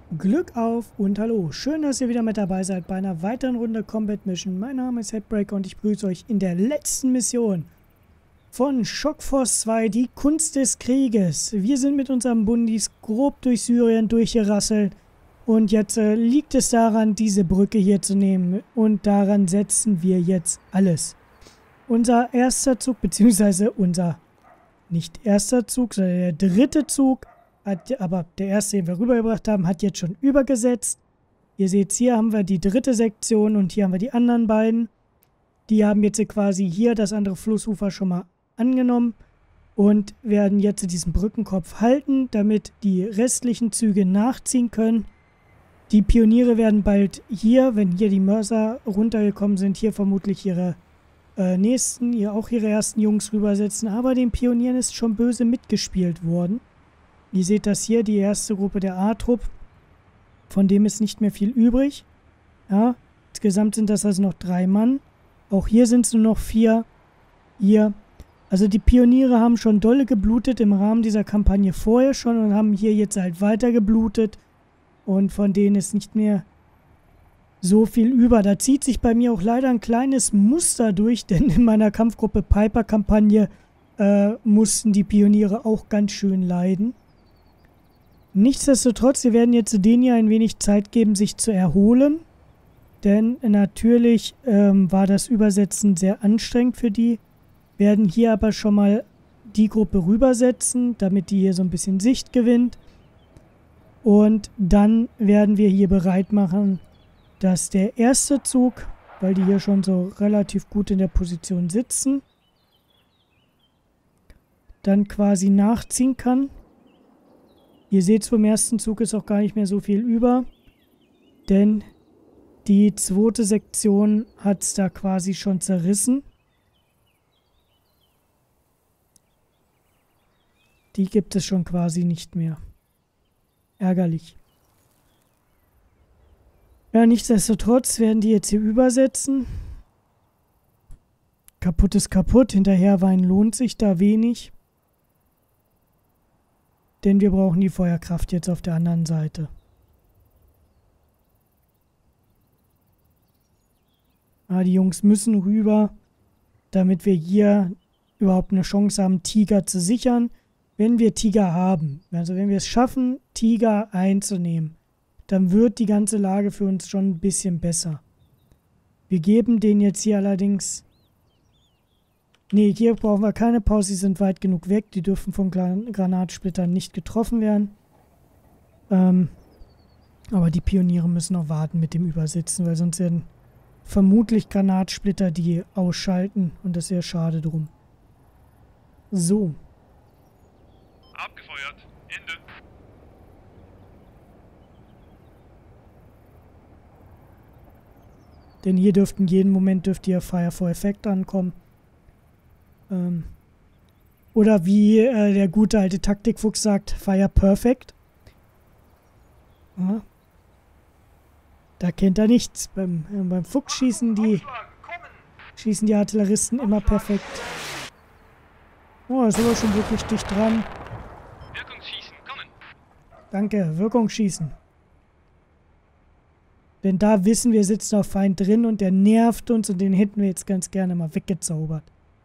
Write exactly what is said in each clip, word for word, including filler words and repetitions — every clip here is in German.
Glück auf und hallo, schön, dass ihr wieder mit dabei seid bei einer weiteren Runde Combat Mission. Mein Name ist Headbreaker und ich begrüße euch in der letzten Mission von Shock Force zwei, die Kunst des Krieges. Wir sind mit unseren Bundis grob durch Syrien durchgerasselt und jetzt äh, liegt es daran, diese Brücke hier zu nehmen und daran setzen wir jetzt alles. Unser erster Zug, beziehungsweise unser nicht erster Zug, sondern der dritte Zug, hat, aber der erste, den wir rübergebracht haben, hat jetzt schon übergesetzt. Ihr seht, hier haben wir die dritte Sektion und hier haben wir die anderen beiden. Die haben jetzt quasi hier das andere Flussufer schon mal angenommen und werden jetzt diesen Brückenkopf halten, damit die restlichen Züge nachziehen können. Die Pioniere werden bald hier, wenn hier die Mörser runtergekommen sind, hier vermutlich ihre äh, nächsten, ihr auch ihre ersten Jungs rübersetzen. Aber den Pionieren ist schon böse mitgespielt worden. Ihr seht das hier, die erste Gruppe der A-Trupp. Von dem ist nicht mehr viel übrig. Ja, insgesamt sind das also noch drei Mann. Auch hier sind es nur noch vier. Hier. Also die Pioniere haben schon dolle geblutet im Rahmen dieser Kampagne vorher schon und haben hier jetzt halt weiter geblutet. Und von denen ist nicht mehr so viel über. Da zieht sich bei mir auch leider ein kleines Muster durch, denn in meiner Kampfgruppe Piper-Kampagne äh, mussten die Pioniere auch ganz schön leiden. Nichtsdestotrotz, wir werden jetzt denen hier ein wenig Zeit geben, sich zu erholen. Denn natürlich ähm, war das Übersetzen sehr anstrengend für die. Werden hier aber schon mal die Gruppe rübersetzen, damit die hier so ein bisschen Sicht gewinnt. Und dann werden wir hier bereit machen, dass der erste Zug, weil die hier schon so relativ gut in der Position sitzen, dann quasi nachziehen kann. Ihr seht, vom ersten Zug ist auch gar nicht mehr so viel über, denn die zweite Sektion hat es da quasi schon zerrissen. Die gibt es schon quasi nicht mehr. Ärgerlich. Ja, nichtsdestotrotz werden die jetzt hier übersetzen. Kaputt ist kaputt, hinterherweinen lohnt sich da wenig. Denn wir brauchen die Feuerkraft jetzt auf der anderen Seite. Ah, die Jungs müssen rüber, damit wir hier überhaupt eine Chance haben, Tiger zu sichern. Wenn wir Tiger haben, also wenn wir es schaffen, Tiger einzunehmen, dann wird die ganze Lage für uns schon ein bisschen besser. Wir geben denen jetzt hier allerdings... Ne, hier brauchen wir keine Pause, sie sind weit genug weg. Die dürfen von Gran- Granatsplittern nicht getroffen werden. Ähm, aber die Pioniere müssen noch warten mit dem Übersitzen, weil sonst werden vermutlich Granatsplitter die ausschalten und das ist sehr schade drum. So. Abgefeuert. Ende. Denn hier dürften jeden Moment dürfte hier Fire for Effect ankommen. Ähm, oder wie äh, der gute alte Taktikfuchs sagt, Fire Perfect. Ja. Da kennt er nichts. Beim, äh, beim Fuchs schießen die, schießen die Artilleristen immer perfekt. Oh, da sind wir schon wirklich dicht dran. Wirkungsschießen, kommen. Danke, Wirkungsschießen. Denn da wissen wir, sitzen auf Feind drin und der nervt uns und den hätten wir jetzt ganz gerne mal weggezaubert.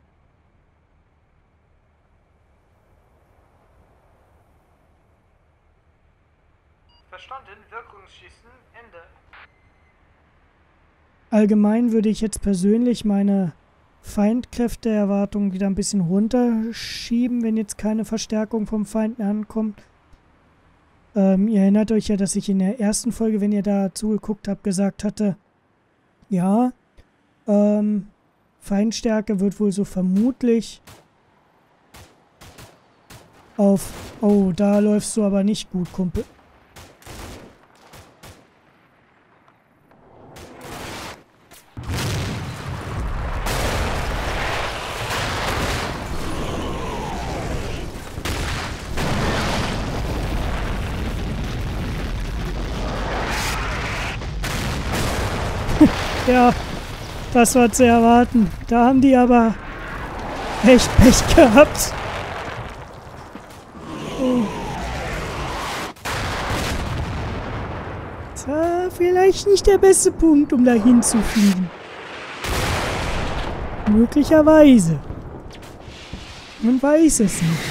Verstanden, Wirkungsschießen, Ende. Allgemein würde ich jetzt persönlich meine Feindkräfteerwartung wieder ein bisschen runterschieben, wenn jetzt keine Verstärkung vom Feind mehr ankommt. Ähm, ihr erinnert euch ja, dass ich in der ersten Folge, wenn ihr da zugeguckt habt, gesagt hatte, ja, ähm, Feindstärke wird wohl so vermutlich auf... Oh, da läufst du aber nicht gut, Kumpel. Ja, das war zu erwarten. Da haben die aber echt Pech gehabt. Oh. vielleicht nicht der beste Punkt, um dahin zu fliegen. Möglicherweise. Man weiß es nicht.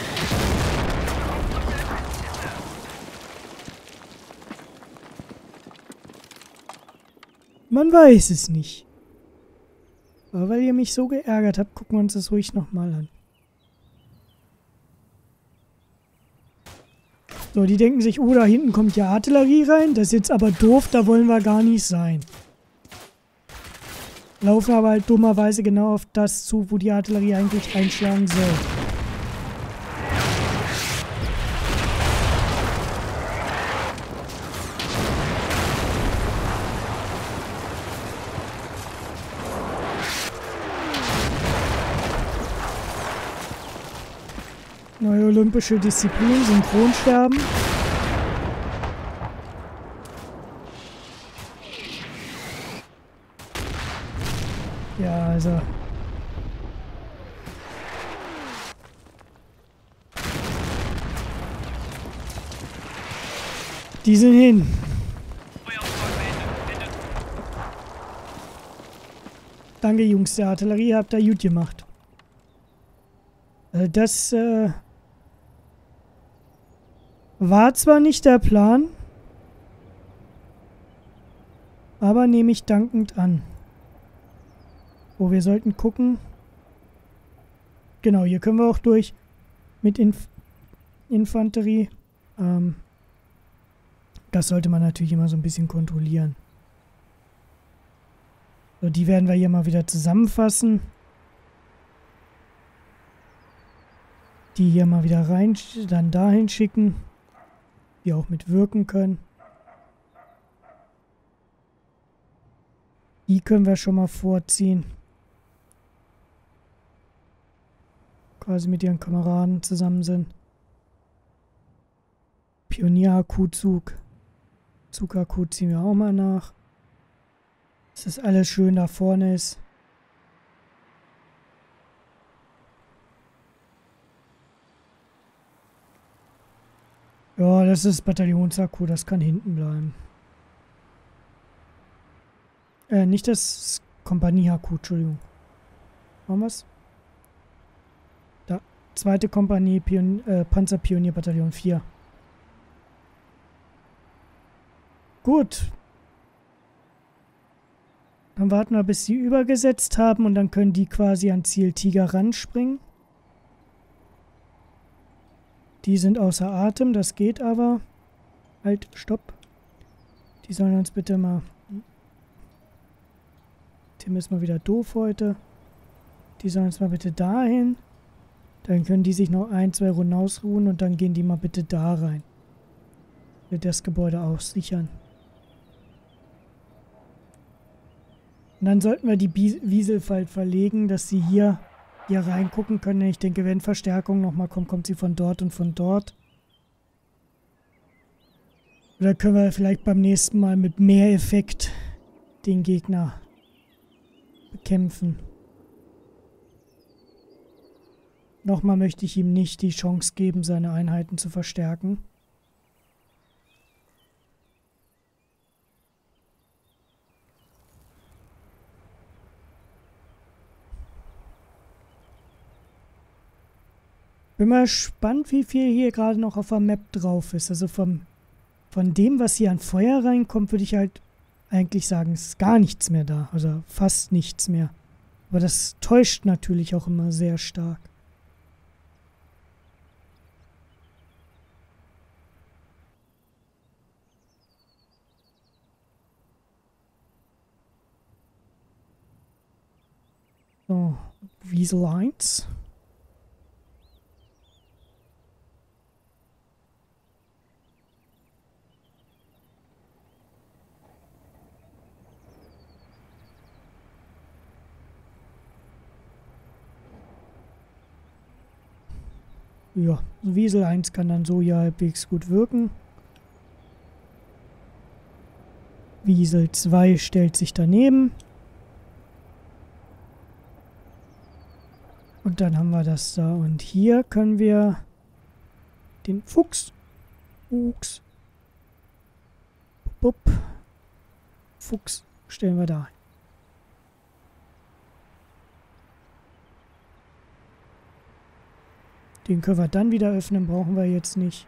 Man weiß es nicht. Aber weil ihr mich so geärgert habt, gucken wir uns das ruhig nochmal an. So, die denken sich, oh, da hinten kommt ja Artillerie rein. Das ist jetzt aber doof, da wollen wir gar nicht sein. Laufen aber halt dummerweise genau auf das zu, wo die Artillerie eigentlich einschlagen soll. Neue olympische Disziplin, Synchronsterben. Ja, also. Die sind hin. Danke, Jungs der Artillerie, habt ihr gut gemacht. Also das, äh... war zwar nicht der Plan, aber nehme ich dankend an. Oh, wir sollten gucken. Genau, hier können wir auch durch mit Inf Infanterie. Ähm, das sollte man natürlich immer so ein bisschen kontrollieren. So, die werden wir hier mal wieder zusammenfassen. Die hier mal wieder rein, dann dahin schicken. Die auch mitwirken können. Die können wir schon mal vorziehen. Quasi mit ihren Kameraden zusammen sind. Pionier-Akkuzug. Zug-Akku ziehen wir auch mal nach. Dass das alles schön da vorne ist. Ja, das ist Bataillonsakku, das kann hinten bleiben. Äh, nicht das Kompanie-Akku, Entschuldigung. Machen wir's? Da, zweite Kompanie, Pion äh, Panzerpionierbataillon vier. Gut. Dann warten wir, bis sie übergesetzt haben und dann können die quasi an Ziel Tiger ranspringen. Die sind außer Atem, das geht aber. Halt, stopp. Die sollen uns bitte mal... Tim ist mal wieder doof heute. Die sollen uns mal bitte dahin. Dann können die sich noch ein, zwei Runden ausruhen und dann gehen die mal bitte da rein. Wir das Gebäude auch sichern. Und dann sollten wir die Wieselfalt verlegen, dass sie hier... hier reingucken können. Ich denke, wenn Verstärkung nochmal kommt, kommt sie von dort und von dort. Oder können wir vielleicht beim nächsten Mal mit mehr Effekt den Gegner bekämpfen. Nochmal möchte ich ihm nicht die Chance geben, seine Einheiten zu verstärken. Bin mal gespannt, wie viel hier gerade noch auf der Map drauf ist. Also vom, von dem, was hier an Feuer reinkommt, würde ich halt eigentlich sagen, es ist gar nichts mehr da. Also fast nichts mehr. Aber das täuscht natürlich auch immer sehr stark. So, Wiesel eins. Ja, Wiesel eins kann dann so ja halbwegs gut wirken. Wiesel zwei stellt sich daneben. Und dann haben wir das da. Und hier können wir den Fuchs. Fuchs. Bup. Fuchs stellen wir da. Den können wir dann wieder öffnen, brauchen wir jetzt nicht.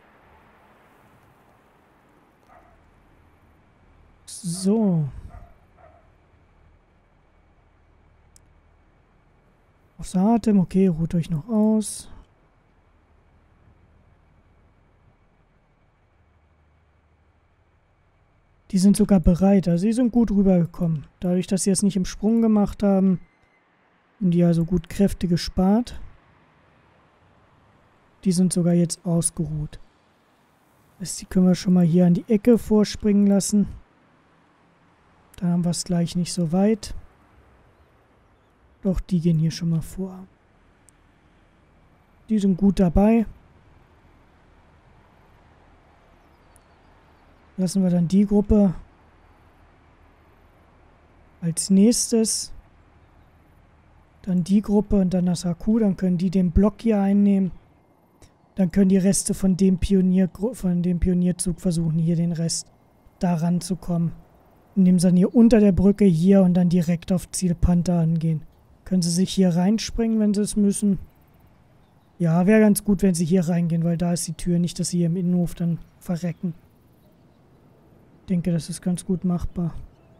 So. Außer Atem, okay, ruht euch noch aus. Die sind sogar bereit, also sie sind gut rübergekommen. Dadurch, dass sie es nicht im Sprung gemacht haben, haben die also gut Kräfte gespart. Die sind sogar jetzt ausgeruht. Das, die können wir schon mal hier an die Ecke vorspringen lassen. Dann haben wir es gleich nicht so weit. Doch, die gehen hier schon mal vor. Die sind gut dabei. Lassen wir dann die Gruppe als nächstes. Dann die Gruppe und dann das H Q. Dann können die den Block hier einnehmen. Dann können die Reste von dem Pionier, von dem Pionierzug versuchen, hier den Rest da ranzukommen. Indem sie dann hier unter der Brücke hier und dann direkt auf Ziel Panther angehen. Können sie sich hier reinspringen, wenn sie es müssen? Ja, wäre ganz gut, wenn sie hier reingehen, weil da ist die Tür. Nicht, dass sie hier im Innenhof dann verrecken. Ich denke, das ist ganz gut machbar.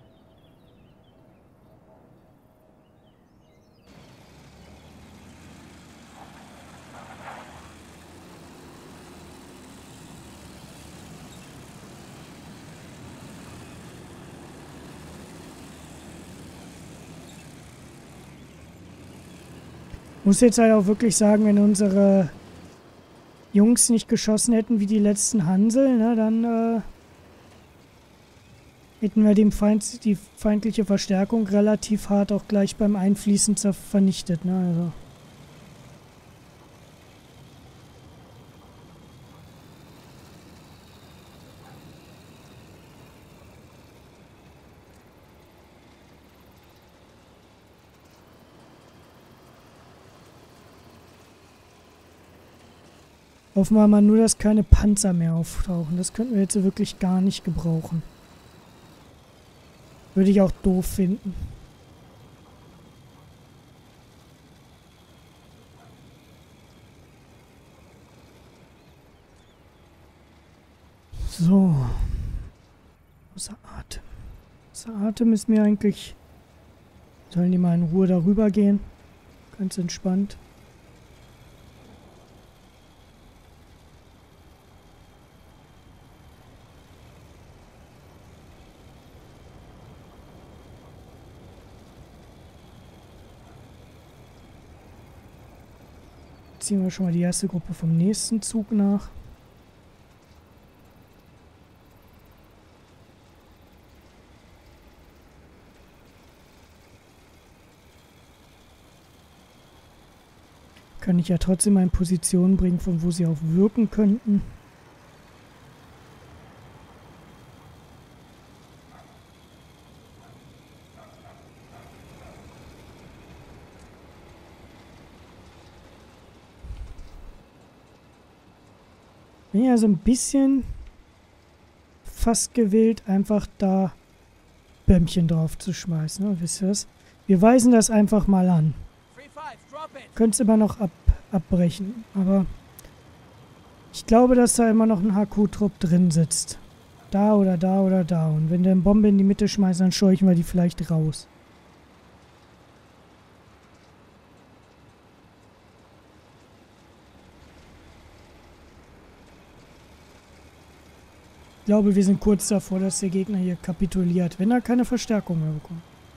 Muss jetzt halt auch wirklich sagen, wenn unsere Jungs nicht geschossen hätten wie die letzten Hansel, ne, dann äh, hätten wir dem Feind, die feindliche Verstärkung relativ hart auch gleich beim Einfließen vernichtet. Ne, also. Hoffen wir mal nur, dass keine Panzer mehr auftauchen. Das könnten wir jetzt wirklich gar nicht gebrauchen. Würde ich auch doof finden. So. Außer Atem. Außer Atem ist mir eigentlich... Sollen die mal in Ruhe darüber gehen? Ganz entspannt. Ziehen wir schon mal die erste Gruppe vom nächsten Zug nach. Kann ich ja trotzdem mal in Position bringen, von wo sie auch wirken könnten. Bin ja so ein bisschen fast gewillt, einfach da Bömmchen drauf zu schmeißen. Ne? Wisst ihr was? Wir weisen das einfach mal an. Könnt es immer noch ab, abbrechen. Aber ich glaube, dass da immer noch ein H Q-Trupp drin sitzt. Da oder da oder da. Und wenn der eine Bombe in die Mitte schmeißt, dann scheuchen wir die vielleicht raus. Ich glaube, wir sind kurz davor, dass der Gegner hier kapituliert, wenn er keine Verstärkung mehr bekommt.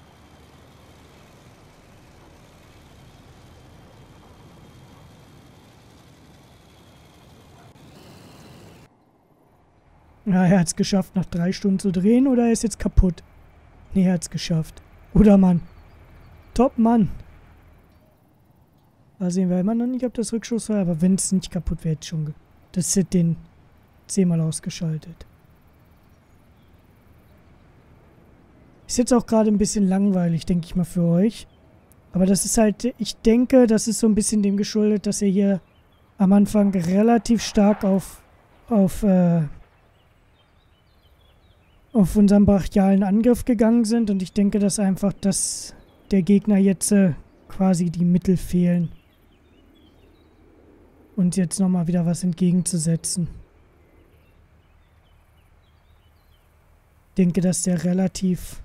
Ja, er hat es geschafft, nach drei Stunden zu drehen, oder er ist jetzt kaputt? Nee, er hat es geschafft. Guter Mann. Top Mann. Da sehen wir immer noch nicht, ob das Rückschuss war, aber wenn es nicht kaputt wäre, jetzt schon. Das hätte den zehnmal ausgeschaltet. Ist jetzt auch gerade ein bisschen langweilig, denke ich mal, für euch. Aber das ist halt, ich denke, das ist so ein bisschen dem geschuldet, dass ihr hier am Anfang relativ stark auf, auf, äh, auf unseren brachialen Angriff gegangen sind. Und ich denke, dass einfach, dass der Gegner jetzt äh, quasi die Mittel fehlen. Und jetzt nochmal wieder was entgegenzusetzen. Ich denke, dass der relativ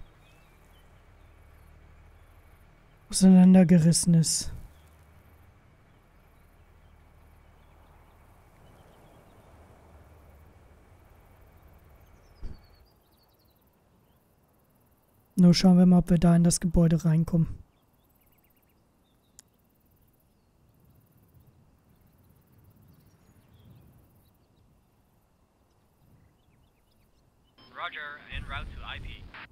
auseinandergerissen ist. Nur schauen wir mal, ob wir da in das Gebäude reinkommen. Roger, en route to I P.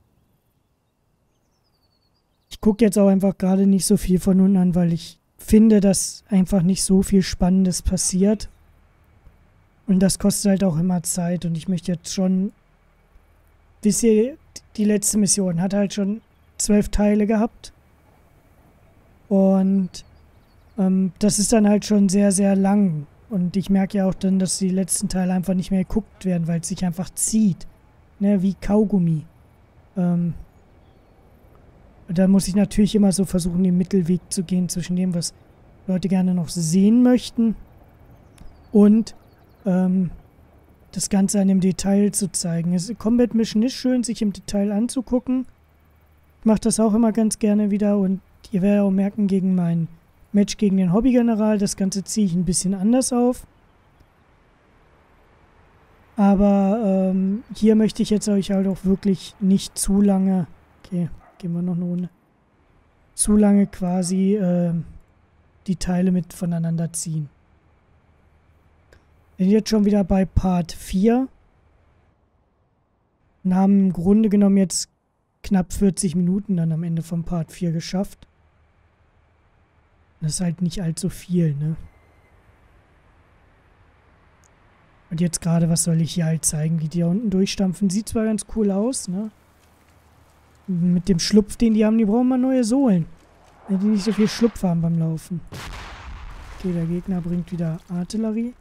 Ich gucke jetzt auch einfach gerade nicht so viel von unten an, weil ich finde, dass einfach nicht so viel Spannendes passiert. Und das kostet halt auch immer Zeit. Und ich möchte jetzt schon... Wisst ihr, die letzte Mission hat halt schon zwölf Teile gehabt. Und ähm, das ist dann halt schon sehr, sehr lang. Und ich merke ja auch dann, dass die letzten Teile einfach nicht mehr geguckt werden, weil es sich einfach zieht. Ne, wie Kaugummi. Ähm, da muss ich natürlich immer so versuchen, den Mittelweg zu gehen zwischen dem, was Leute gerne noch sehen möchten und ähm, das Ganze an dem Detail zu zeigen. Es, Combat Mission ist schön, sich im Detail anzugucken. Ich mache das auch immer ganz gerne wieder und ihr werdet auch merken, gegen mein Match gegen den Hobbygeneral, das Ganze ziehe ich ein bisschen anders auf. Aber ähm, hier möchte ich jetzt euch halt auch wirklich nicht zu lange... Okay, gehen wir noch eine Runde. Zu lange quasi äh, die Teile mit voneinander ziehen. Wir sind jetzt schon wieder bei Part vier. Und haben im Grunde genommen jetzt knapp vierzig Minuten dann am Ende von Part vier geschafft. Das ist halt nicht allzu viel, ne? Und jetzt gerade, was soll ich hier halt zeigen, wie die da unten durchstampfen. Sieht zwar ganz cool aus, ne? Mit dem Schlupf, den die haben, die brauchen mal neue Sohlen. Wenn die nicht so viel Schlupf haben beim Laufen. Okay, der Gegner bringt wieder Artillerie.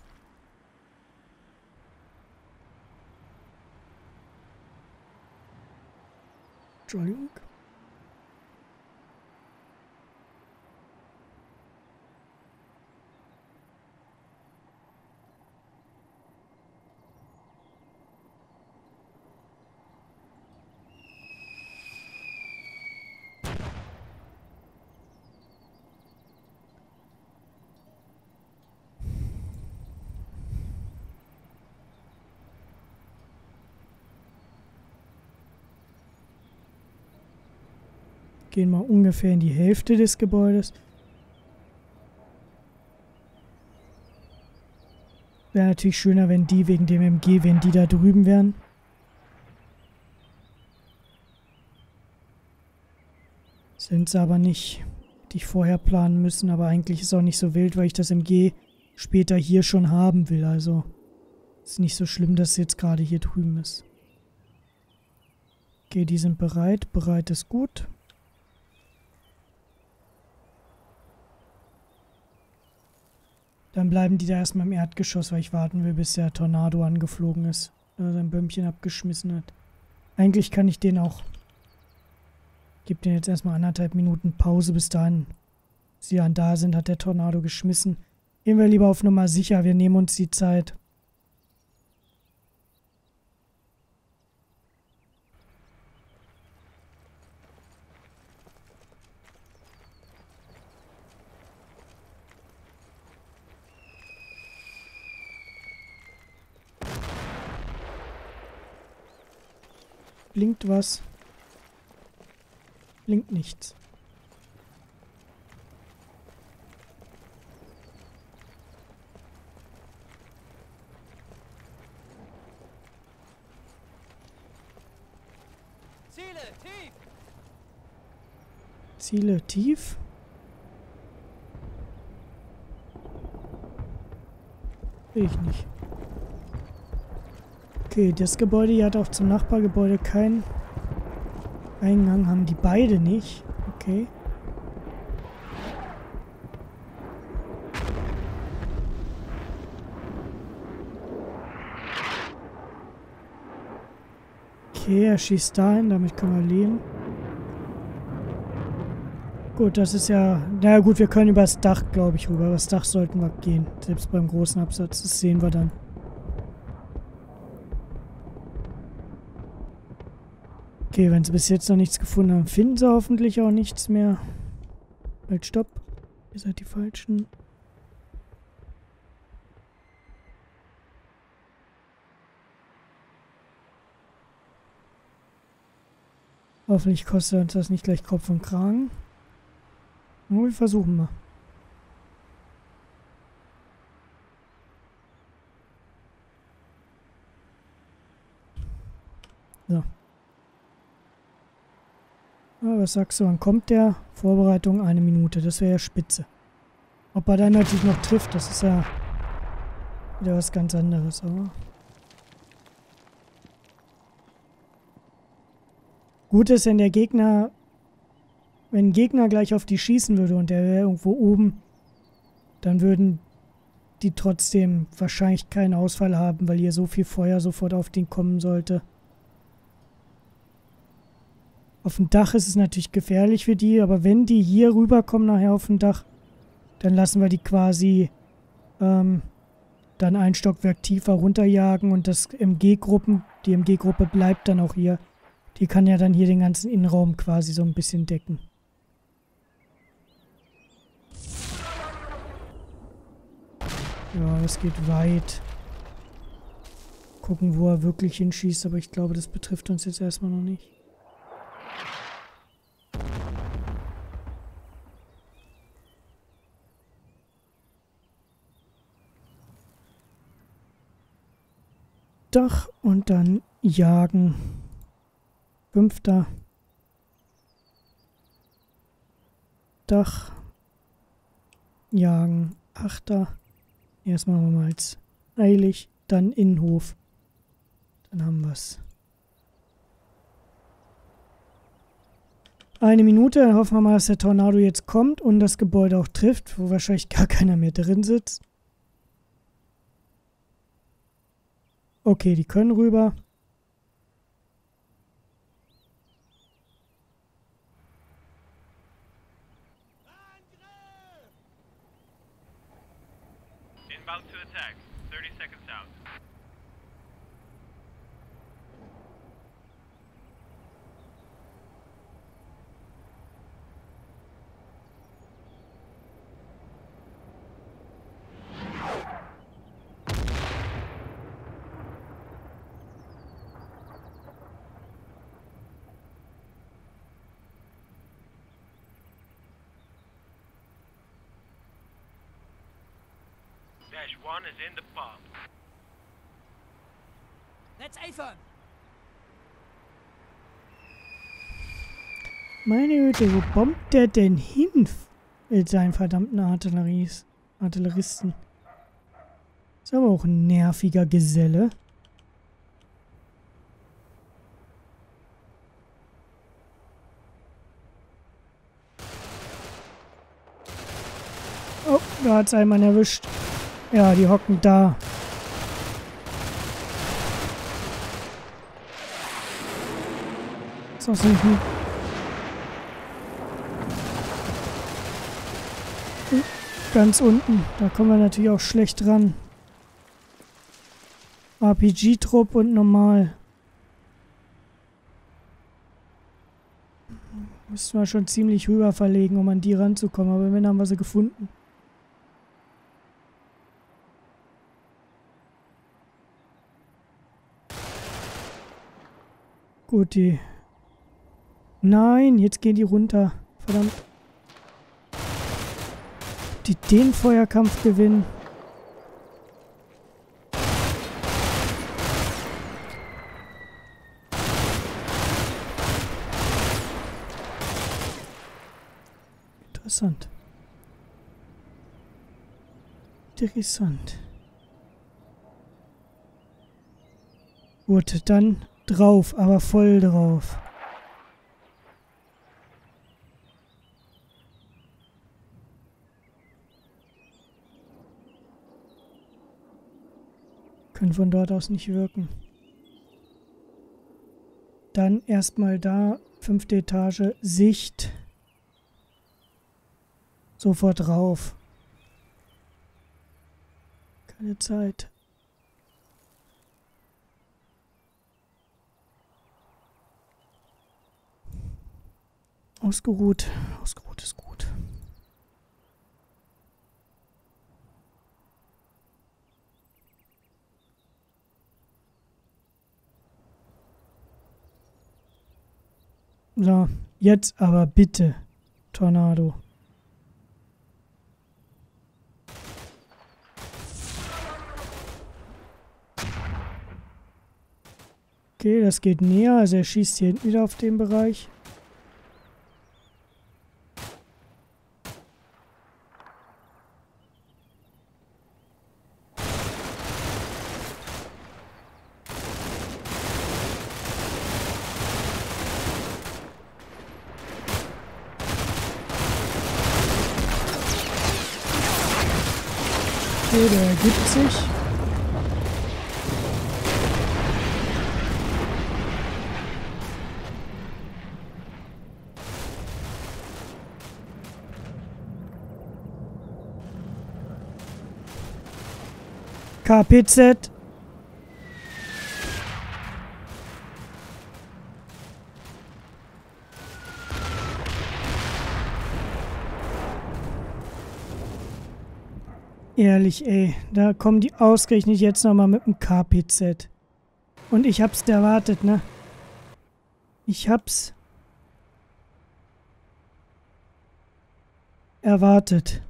Entschuldigung. Gehen mal ungefähr in die Hälfte des Gebäudes. Wäre natürlich schöner, wenn die wegen dem M G, wenn die da drüben wären. Sind sie aber nicht, die ich vorher planen müssen. Aber eigentlich ist es auch nicht so wild, weil ich das M G später hier schon haben will. Also ist nicht so schlimm, dass es jetzt gerade hier drüben ist. Okay, die sind bereit. Bereit ist gut. Dann bleiben die da erstmal im Erdgeschoss, weil ich warten will, bis der Tornado angeflogen ist. Oder sein Bömmchen abgeschmissen hat. Eigentlich kann ich den auch... Ich gebe den jetzt erstmal anderthalb Minuten Pause. Bis dahin sie dann da sind, hat der Tornado geschmissen. Gehen wir lieber auf Nummer sicher. Wir nehmen uns die Zeit. Blinkt was? Blinkt nichts. Ziele tief! Ziele tief? Sehe ich nicht. Okay, das Gebäude hier hat auch zum Nachbargebäude keinen Eingang. Haben die beide nicht. Okay. Okay, er schießt dahin, damit können wir leben. Gut, das ist ja... Na ja, gut, wir können übers Dach, glaube ich, rüber. Übers Dach sollten wir gehen. Selbst beim großen Absatz. Das sehen wir dann. Okay, wenn sie bis jetzt noch nichts gefunden haben, finden sie hoffentlich auch nichts mehr. Halt, stopp. Ihr seid die Falschen. Hoffentlich kostet uns das nicht gleich Kopf und Kragen. Aber wir versuchen mal. So. Ah, was sagst du, wann kommt der? Vorbereitung eine Minute, das wäre ja spitze. Ob er dann natürlich noch trifft, das ist ja wieder was ganz anderes, aber... Gut ist, wenn der Gegner... Wenn ein Gegner gleich auf die schießen würde und der wäre irgendwo oben, dann würden die trotzdem wahrscheinlich keinen Ausfall haben, weil hier so viel Feuer sofort auf den kommen sollte. Auf dem Dach ist es natürlich gefährlich für die, aber wenn die hier rüberkommen nachher auf dem Dach, dann lassen wir die quasi ähm, dann ein Stockwerk tiefer runterjagen und das M G-Gruppen, die M G-Gruppe bleibt dann auch hier. Die kann ja dann hier den ganzen Innenraum quasi so ein bisschen decken. Ja, es geht weit. Gucken, wo er wirklich hinschießt, aber ich glaube, das betrifft uns jetzt erstmal noch nicht. Dach und dann jagen. Fünfter. Dach. Jagen. Achter. Erstmal machen wir mal als eilig. Dann Innenhof. Dann haben wir es. Eine Minute. Dann hoffen wir mal, dass der Tornado jetzt kommt und das Gebäude auch trifft, wo wahrscheinlich gar keiner mehr drin sitzt. Okay, die können rüber. Inbound to attack. thirty seconds out. Dash one is in the pub. Let's A-firm. Meine Güte, wo bombt der denn hin? Mit seinen verdammten Artilleries, Artilleristen. Ist aber auch ein nerviger Geselle. Oh, da hat's einen erwischt. Ja, die hocken da. Ist auch nicht ein ganz unten. Da kommen wir natürlich auch schlecht ran. R P G-Trupp und normal. Müssen wir schon ziemlich rüber verlegen, um an die ranzukommen. Aber wenn, haben wir sie gefunden. Gut, die... Nein, jetzt gehen die runter. Verdammt. Die den Feuerkampf gewinnen. Interessant. Interessant. Gut, dann drauf, aber voll drauf. Können von dort aus nicht wirken. Dann erstmal da, fünfte Etage, Sicht. Sofort rauf. Keine Zeit. Ausgeruht. Ausgeruht ist gut. So, jetzt aber bitte, Tornado. Okay, das geht näher, also er schießt hier hinten wieder auf den Bereich. Okay, der ergibt sich. K P Z. Ehrlich, ey. Da kommen die ausgerechnet jetzt nochmal mit dem K P Z. Und ich hab's erwartet, ne? Ich hab's erwartet.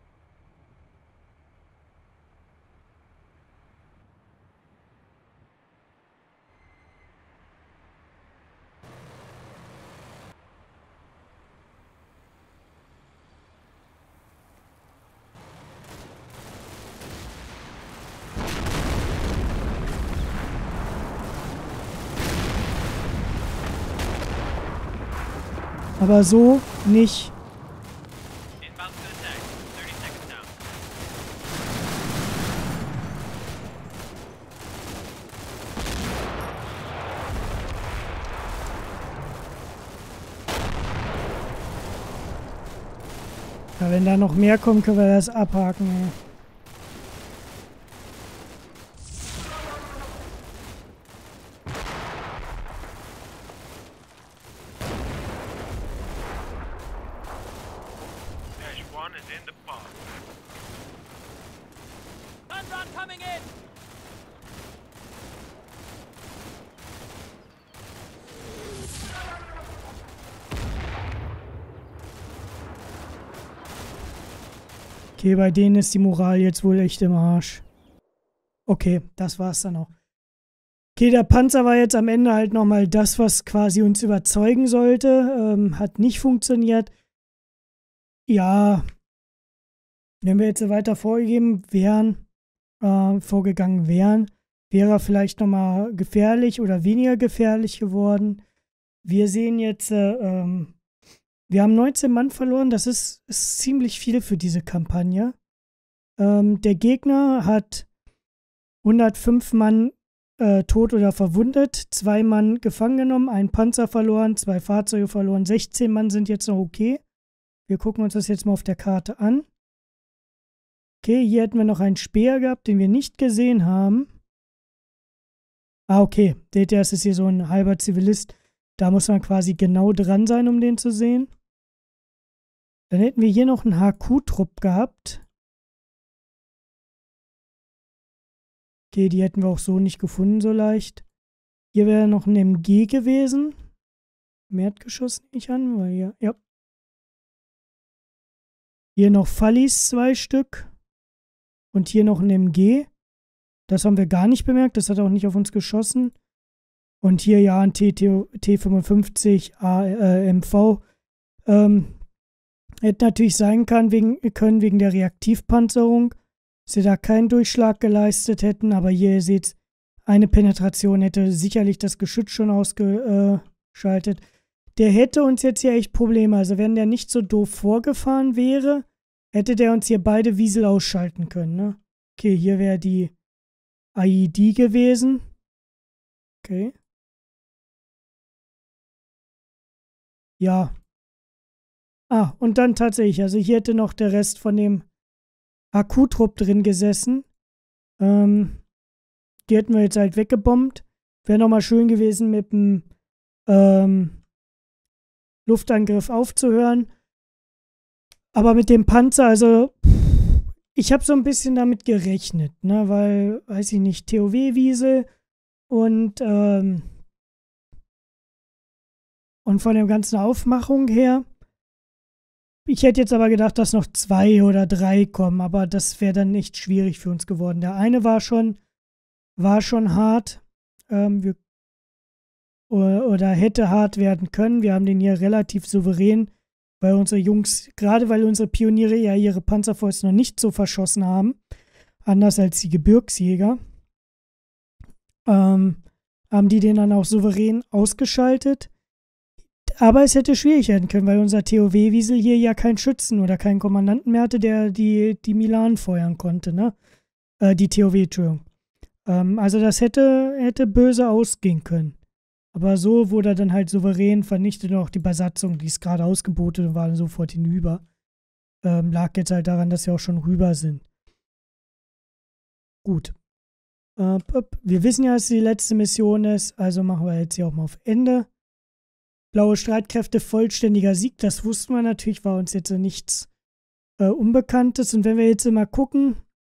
Aber so nicht. Inbound to attack. thirty seconds out. Ja, wenn da noch mehr kommt, können wir das abhaken, ey. Dash one is in the pod. Gunrun coming in! Okay, bei denen ist die Moral jetzt wohl echt im Arsch. Okay, das war's dann auch. Okay, der Panzer war jetzt am Ende halt nochmal das, was quasi uns überzeugen sollte. Ähm, hat nicht funktioniert. Ja, wenn wir jetzt so weiter vorgegeben wären, äh, vorgegangen wären, wäre er vielleicht nochmal gefährlich oder weniger gefährlich geworden. Wir sehen jetzt, äh, ähm, wir haben neunzehn Mann verloren. Das ist, ist ziemlich viel für diese Kampagne. Ähm, der Gegner hat hundertfünf Mann äh, tot oder verwundet, zwei Mann gefangen genommen, einen Panzer verloren, zwei Fahrzeuge verloren, sechzehn Mann sind jetzt noch okay. Wir gucken uns das jetzt mal auf der Karte an. Okay, hier hätten wir noch einen Speer gehabt, den wir nicht gesehen haben. Ah, okay. Seht ihr, das ist hier so ein halber Zivilist. Da muss man quasi genau dran sein, um den zu sehen. Dann hätten wir hier noch einen H Q-Trupp gehabt. Okay, die hätten wir auch so nicht gefunden, so leicht. Hier wäre noch ein M G gewesen. Mehrtgeschoss nehme ich an, weil hier, ja. Hier noch Fallis, zwei Stück. Und hier noch ein M G. Das haben wir gar nicht bemerkt, das hat auch nicht auf uns geschossen. Und hier ja ein T fünfundfünfzig A, äh, M V. Ähm, hätte natürlich sein können wegen, können wegen der Reaktivpanzerung, dass sie da keinen Durchschlag geleistet hätten. Aber hier, ihr seht, eine Penetration hätte sicherlich das Geschütz schon ausgeschaltet. Der hätte uns jetzt hier echt Probleme. Also wenn der nicht so doof vorgefahren wäre, hätte der uns hier beide Wiesel ausschalten können, ne? Okay, hier wäre die I E D gewesen. Okay. ja. Ah, und dann tatsächlich, also hier hätte noch der Rest von dem Akkutrupp drin gesessen. Ähm, die hätten wir jetzt halt weggebombt. Wäre nochmal schön gewesen, mit dem ähm, Luftangriff aufzuhören. Aber mit dem Panzer, also ich habe so ein bisschen damit gerechnet, ne, weil, weiß ich nicht, T O W-Wiesel und ähm, und von der ganzen Aufmachung her. Ich hätte jetzt aber gedacht, dass noch zwei oder drei kommen, aber das wäre dann echt schwierig für uns geworden. Der eine war schon, war schon hart, ähm, wir, oder, oder hätte hart werden können. Wir haben den hier relativ souverän, weil unsere Jungs, gerade weil unsere Pioniere ja ihre Panzerfäuste noch nicht so verschossen haben, anders als die Gebirgsjäger, ähm, haben die den dann auch souverän ausgeschaltet. Aber es hätte schwierig werden können, weil unser T O W-Wiesel hier ja keinen Schützen oder keinen Kommandanten mehr hatte, der die, die Milan feuern konnte, ne? Äh, die T O W, Entschuldigung. Ähm, also das hätte, hätte böse ausgehen können. Aber so wurde er dann halt souverän vernichtet und auch die Besatzung, die ist gerade ausgebotet und war dann sofort hinüber. Ähm, lag jetzt halt daran, dass wir auch schon rüber sind. Gut. Äh, wir wissen ja, dass es die letzte Mission ist, also machen wir jetzt hier auch mal auf Ende. Blaue Streitkräfte, vollständiger Sieg, das wussten wir natürlich, war uns jetzt nichts äh, Unbekanntes. Und wenn wir jetzt mal gucken,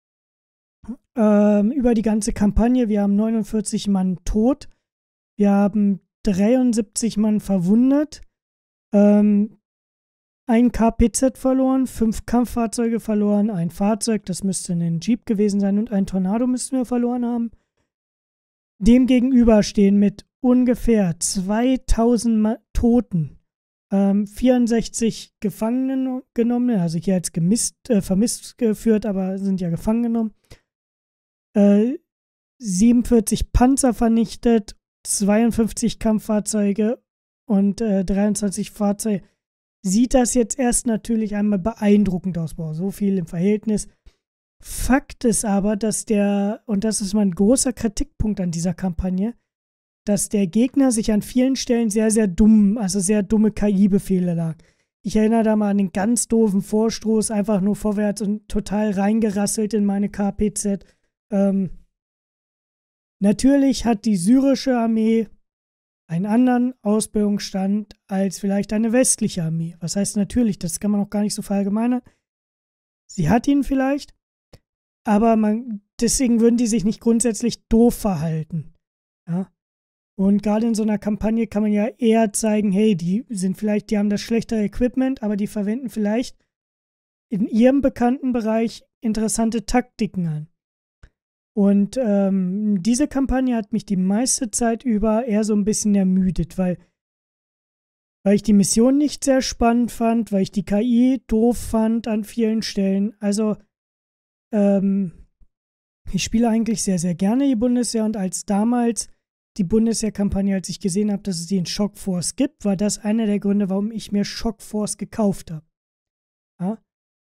ähm, über die ganze Kampagne, wir haben neunundvierzig Mann tot, wir haben dreiundsiebzig Mann verwundet, ähm, ein K P Z verloren, fünf Kampffahrzeuge verloren, ein Fahrzeug, das müsste ein Jeep gewesen sein, und ein Tornado müssten wir verloren haben. Dem gegenüber stehen mit ungefähr zweitausend Ma- Toten, ähm, vierundsechzig Gefangenen genommen, also hier als gemisst, äh, vermisst geführt, aber sind ja gefangen genommen, äh, siebenundvierzig Panzer vernichtet, zweiundfünfzig Kampffahrzeuge und äh, dreiundzwanzig Fahrzeuge. Sieht das jetzt erst natürlich einmal beeindruckend aus, boah, so viel im Verhältnis. Fakt ist aber, dass der, und das ist mein großer Kritikpunkt an dieser Kampagne, dass der Gegner sich an vielen Stellen sehr, sehr dumm, also sehr dumme K I-Befehle lag. Ich erinnere da mal an den ganz doofen Vorstoß, einfach nur vorwärts und total reingerasselt in meine K P Z. Ähm, natürlich hat die syrische Armee einen anderen Ausbildungsstand als vielleicht eine westliche Armee. Was heißt natürlich, das kann man auch gar nicht so verallgemeinern. Sie hat ihn vielleicht, aber man, deswegen würden die sich nicht grundsätzlich doof verhalten. Ja? Und gerade in so einer Kampagne kann man ja eher zeigen, hey, die sind vielleicht, die haben das schlechtere Equipment, aber die verwenden vielleicht in ihrem bekannten Bereich interessante Taktiken an. Und ähm, diese Kampagne hat mich die meiste Zeit über eher so ein bisschen ermüdet, weil, weil ich die Mission nicht sehr spannend fand, weil ich die K I doof fand an vielen Stellen. Also, ähm, ich spiele eigentlich sehr, sehr gerne die Bundeswehr, und als damals die Bundeswehr-Kampagne, als ich gesehen habe, dass es die in Shock Force gibt, war das einer der Gründe, warum ich mir Shock Force gekauft habe. Ja?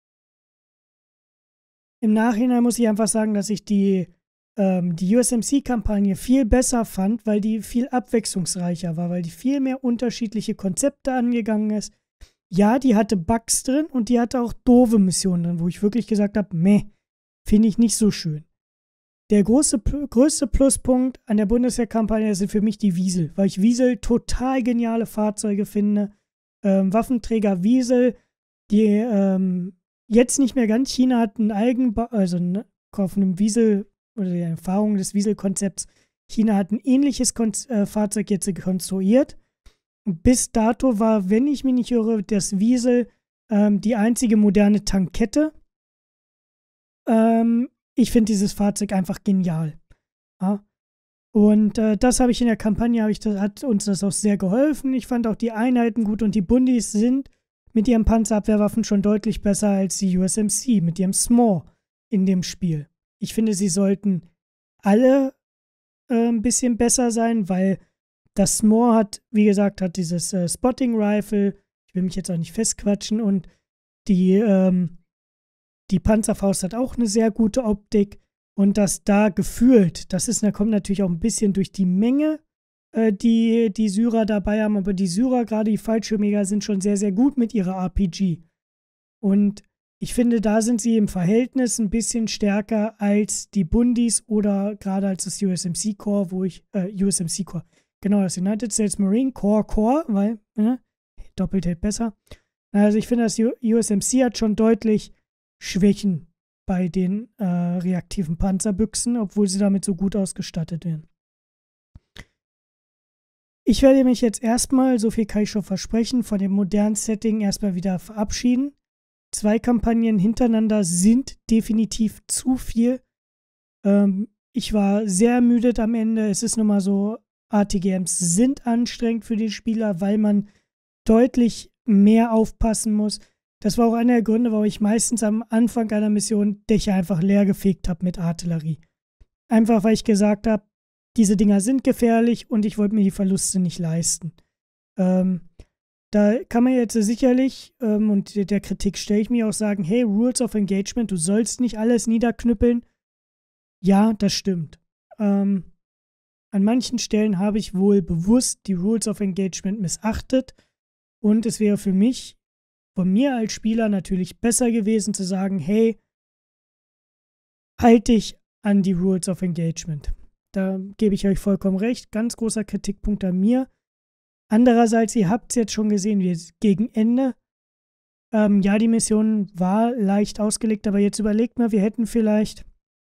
Im Nachhinein muss ich einfach sagen, dass ich die, ähm, die U S M C-Kampagne viel besser fand, weil die viel abwechslungsreicher war, weil die viel mehr unterschiedliche Konzepte angegangen ist. Ja, die hatte Bugs drin und die hatte auch doofe Missionen drin, wo ich wirklich gesagt habe, meh, finde ich nicht so schön. Der große, größte Pluspunkt an der Bundeswehr-Kampagne sind für mich die Wiesel, weil ich Wiesel total geniale Fahrzeuge finde. Ähm, Waffenträger Wiesel, die ähm, jetzt nicht mehr ganz, China hat einen Eigenbau, also ne, auf einem Wiesel oder die Erfahrung des Wiesel-Konzepts, China hat ein ähnliches Kon äh, Fahrzeug jetzt konstruiert. Bis dato war, wenn ich mich nicht irre, das Wiesel ähm, die einzige moderne Tankette. Ähm, ich finde dieses Fahrzeug einfach genial. Ja? Und äh, das habe ich in der Kampagne, habe ich das, hat uns das auch sehr geholfen. Ich fand auch die Einheiten gut, und die Bundis sind mit ihren Panzerabwehrwaffen schon deutlich besser als die U S M C mit ihrem S M O R in dem Spiel. Ich finde, sie sollten alle äh, ein bisschen besser sein, weil das S M O R hat, wie gesagt, hat dieses äh, Spotting Rifle, ich will mich jetzt auch nicht festquatschen, und die, ähm, die Panzerfaust hat auch eine sehr gute Optik, und das da gefühlt, das ist, da kommt natürlich auch ein bisschen durch die Menge äh, die die Syrer dabei haben, aber die Syrer, gerade die Fallschirmjäger, sind schon sehr, sehr gut mit ihrer R P G. Und ich finde, da sind sie im Verhältnis ein bisschen stärker als die Bundis oder gerade als das U S M C Corps, wo ich, äh, U S M C Corps, genau, das United States Marine Corps Corps, weil, ne, doppelt hält besser. Also ich finde, das U S M C hat schon deutlich Schwächen bei den äh, reaktiven Panzerbüchsen, obwohl sie damit so gut ausgestattet werden. Ich werde mich jetzt erstmal, so viel kann ich schon versprechen, von dem modernen Setting erstmal wieder verabschieden. Zwei Kampagnen hintereinander sind definitiv zu viel. Ähm, ich war sehr ermüdet am Ende. Es ist nun mal so, R T G Ms sind anstrengend für den Spieler, weil man deutlich mehr aufpassen muss. Das war auch einer der Gründe, warum ich meistens am Anfang einer Mission Dächer einfach leer gefegt habe mit Artillerie. Einfach, weil ich gesagt habe, diese Dinger sind gefährlich und ich wollte mir die Verluste nicht leisten. Ähm, da kann man jetzt sicherlich, ähm, und der Kritik stelle ich mir auch sagen, hey, Rules of Engagement, du sollst nicht alles niederknüppeln. Ja, das stimmt. Ähm, an manchen Stellen habe ich wohl bewusst die Rules of Engagement missachtet und es wäre für mich, von mir als Spieler natürlich besser gewesen zu sagen, hey, halt dich an die Rules of Engagement. Da gebe ich euch vollkommen recht. Ganz großer Kritikpunkt an mir. Andererseits, ihr habt es jetzt schon gesehen, wir gegen Ende. Ähm, ja, die Mission war leicht ausgelegt, aber jetzt überlegt mal, wir hätten vielleicht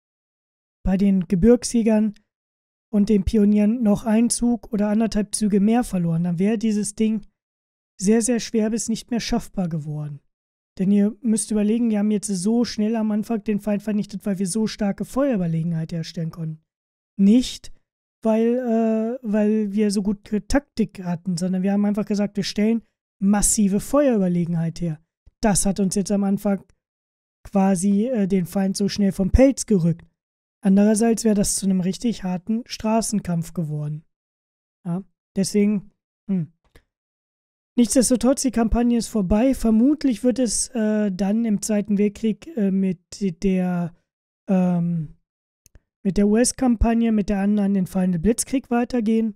bei den Gebirgsjägern und den Pionieren noch einen Zug oder anderthalb Züge mehr verloren. Dann wäre dieses Ding sehr, sehr schwer bis nicht mehr schaffbar geworden. Denn ihr müsst überlegen, wir haben jetzt so schnell am Anfang den Feind vernichtet, weil wir so starke Feuerüberlegenheit herstellen konnten. Nicht, weil, äh, weil wir so gute Taktik hatten, sondern wir haben einfach gesagt, wir stellen massive Feuerüberlegenheit her. Das hat uns jetzt am Anfang quasi äh, den Feind so schnell vom Pelz gerückt. Andererseits wäre das zu einem richtig harten Straßenkampf geworden. Ja, deswegen, hm. Nichtsdestotrotz, die Kampagne ist vorbei. Vermutlich wird es äh, dann im Zweiten Weltkrieg äh, mit der ähm, mit der U S-Kampagne, mit der anderen den Final Blitzkrieg weitergehen.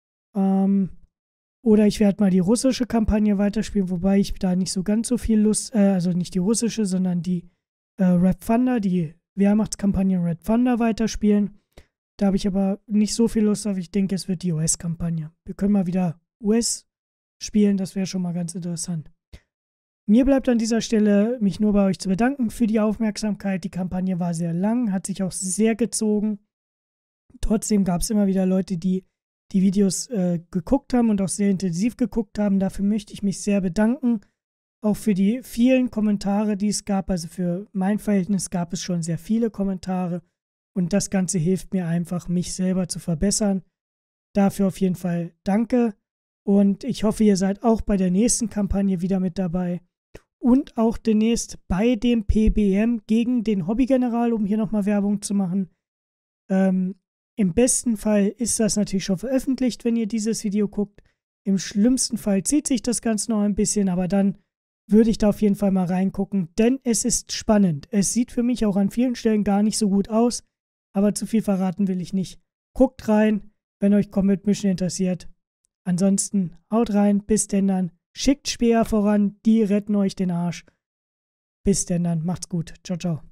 Ähm, oder ich werde mal die russische Kampagne weiterspielen, wobei ich da nicht so ganz so viel Lust, äh, also nicht die russische, sondern die äh, Red Thunder, die Wehrmachtskampagne Red Thunder weiterspielen. Da habe ich aber nicht so viel Lust auf. Ich denke, es wird die U S-Kampagne. Wir können mal wieder U S spielen, das wäre schon mal ganz interessant. Mir bleibt an dieser Stelle, mich nur bei euch zu bedanken für die Aufmerksamkeit. Die Kampagne war sehr lang, hat sich auch sehr gezogen. Trotzdem gab es immer wieder Leute, die die Videos äh, geguckt haben und auch sehr intensiv geguckt haben. Dafür möchte ich mich sehr bedanken. Auch für die vielen Kommentare, die es gab. Also für mein Verhältnis gab es schon sehr viele Kommentare. Und das Ganze hilft mir einfach, mich selber zu verbessern. Dafür auf jeden Fall danke. Und ich hoffe, ihr seid auch bei der nächsten Kampagne wieder mit dabei. Und auch demnächst bei dem P B M gegen den Hobbygeneral, um hier nochmal Werbung zu machen. Ähm, im besten Fall ist das natürlich schon veröffentlicht, wenn ihr dieses Video guckt. Im schlimmsten Fall zieht sich das Ganze noch ein bisschen, aber dann würde ich da auf jeden Fall mal reingucken, denn es ist spannend. Es sieht für mich auch an vielen Stellen gar nicht so gut aus, aber zu viel verraten will ich nicht. Guckt rein, wenn euch Combat Mission interessiert. Ansonsten haut rein, bis denn dann. Schickt Speer voran, die retten euch den Arsch. Bis denn dann, macht's gut. Ciao, ciao.